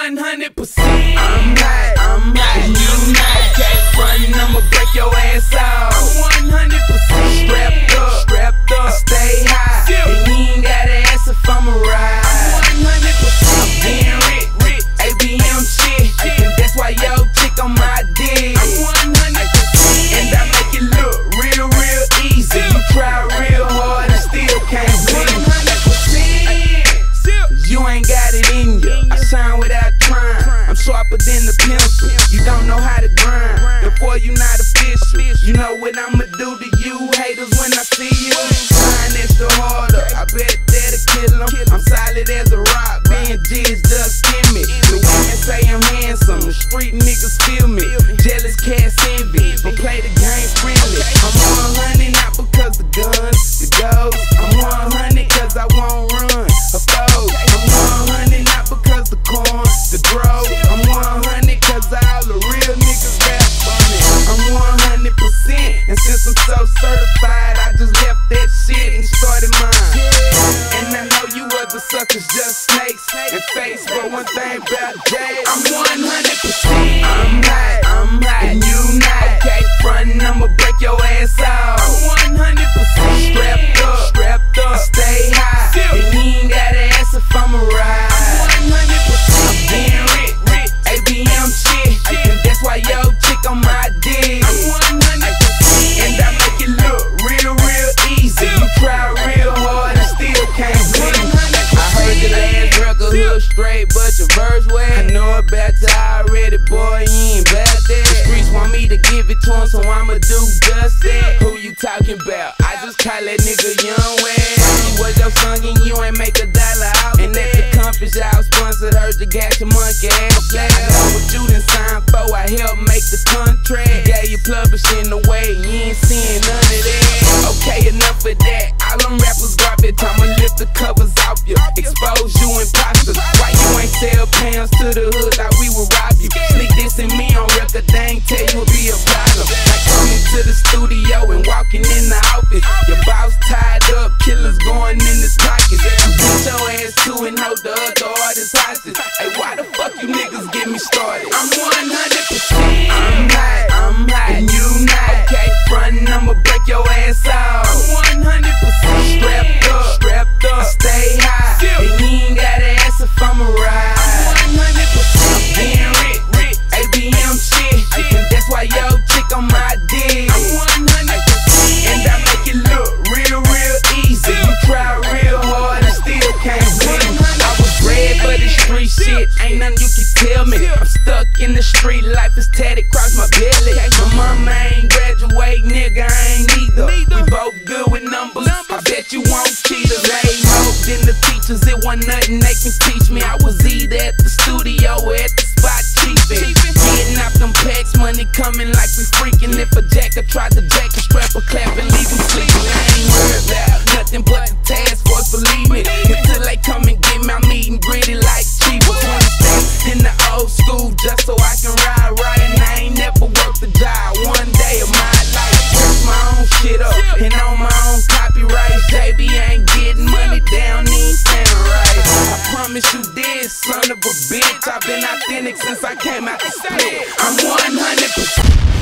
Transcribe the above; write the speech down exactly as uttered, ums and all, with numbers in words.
one hundred percent. I'm hot, I'm hot, and you not. Okay, frontin', I'ma break your ass out. I'm one hundred percent strapped up, strapped up, stay high. And you ain't gotta ask if I'm a ride. I'm one hundred percent. I'm getting rich, rich, A B M shit, and that's why yo chick on my dick. I'm one hundred percent, and I make it look real, real easy. You try real hard and still can't win. one hundred percent. You ain't got it in you. I shine without trying. I'm sharper than the pencil. You don't know how to grind. Before you not official. You know what I'ma do to you haters when I see you. Trying extra harder. I bet that'll kill them. I'm solid as a rock. Being G's just give me. The women say I'm handsome. The street niggas feel me. Jealous cats envy. But play the game freely. I'm one hundred not because the guns, the goes. I'm one hundred cause I won't run a foe. I'm one hundred not because the corn, the grow. I'm one hundred cause all the real niggas rap for me. I'm one hundred percent, and since I'm so certified, I just left that shit and started mine. And I know you other suckers just snakes and face, but one thing about Jay, I'm one hundred percent. I'm hot, I'm hot, and you not. Okay, frontin', I'ma break your ass out. I'm one hundred percent strapped up, strapped up, stay high. And you ain't gotta ask if I'm a ride. I'm one hundred percent. I'm getting rich, rich, A B M shit, and that's why yo chick on my dick. I'm one hundred percent, and I make it look real, real easy. You try real hard and still can't win. I heard your last record hood straight, but your verse wet. I know about you already, boy, you ain't about that. The streets want me to give it to them, so I'ma do just that. Who you talking about? I just call that nigga Young West. You was your son and you ain't make a dollar out. And at the conference y'all sponsored, heard you got your monkey ass flat. I know what you done signed for, I helped make the contract. Gave you publishing away, you ain't seeing none of that. Okay, enough of that. All them rappers garbage, I'ma lift the covers off you, expose you imposters. Why you ain't sell pounds to the hood like we would rob you? Sneak this in me on record, they ain't tell you it'll be a problem. Like coming to the studio and walking in the office. Your boss tied up, killers going in his pockets. You beat your ass too and hold the other artists hostage. Hey, why the fuck you niggas get me started? I'm one hundred percent. I'm hot, I'm hot, and you not. Okay, frontin', I'ma break your ass out. I'm one hundred percent strapped up, strapped up, stay high. And you ain't gotta ask if I'm a ride. I'm one hundred percent. I'm getting rich, rich, A B M shit, and that's why yo chick on my dick. I'm one hundred percent, and I make it look real, real easy. You try real hard and still can't win. I was bred for this street shit, ain't nothing you can tell me. I'm stuck in the street, life is tatted across my belly. My mama ain't graduate, nigga, I ain't neither. We both good with numbers, I bet you won't cheat us. Lame hope than the teachers, it wasn't nothing they can teach me. I was either at the studio or at the spot cheapin'. Getting out them packs, money coming like we freaking. If a jacker tried to jack a strap a clap and leave him sleeping, I ain't worried about nothing but the task force, believe me. Until they come and get me, I'm eating gritty like cheaper. twenty stacks in the old school just so I can ride right. And I ain't never worked a job one day of my life. Work my own shit up and on my own copyright. J B ain't getting money down, ain't sound right. I promise you this, son of a bitch. I've been authentic since I came out the split. I'm one hundred percent.